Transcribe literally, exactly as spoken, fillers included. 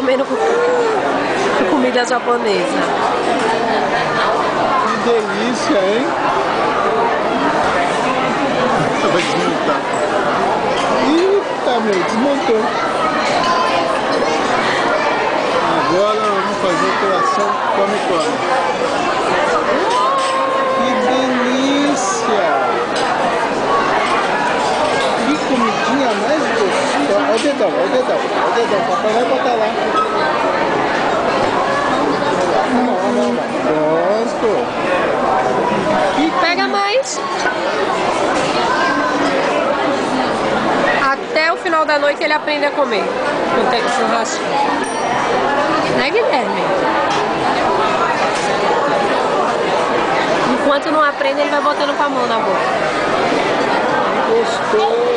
comendo comida japonesa. Que delícia, hein? Vai desmontar. Eita, meu, desmontou. Agora vamos fazer o coração come come. Que delícia! Que comidinha mais gostosa. Olha o dedão, olha o dedão, olha o dedão. Papai vai botar lá. Não, não, não. Pronto. Que Pega mais. Até o final da noite ele aprende a comer. Não tem churrasco. Né, Guilherme? Enquanto não aprende, ele vai botando com a mão na boca. gostoso.